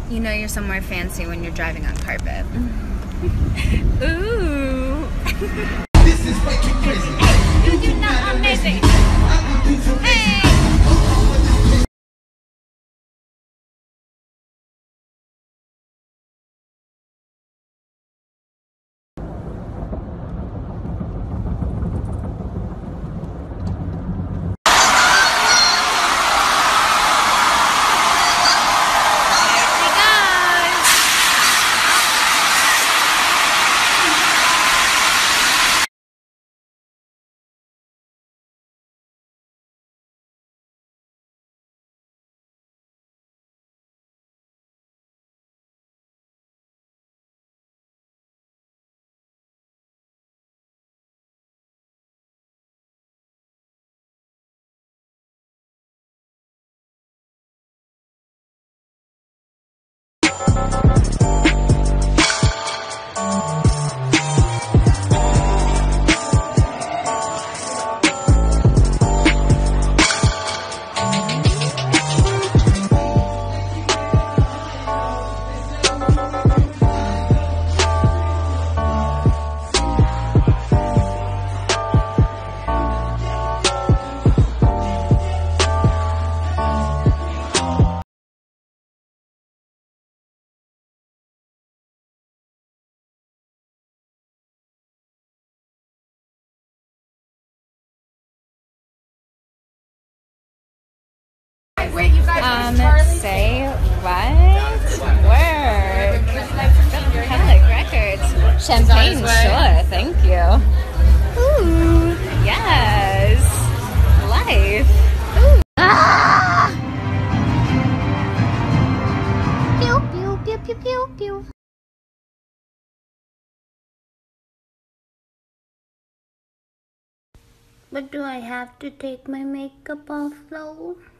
You know you're somewhere fancy when you're driving on carpet. Ooh. This is way too crazy. You do not amazing. Hey. Say what? Work. Public records. Champagne, sure, thank you. Ooh, yes. Life. Ooh. Ah! Pew, pew, pew, pew, pew, pew. But do I have to take my makeup off though?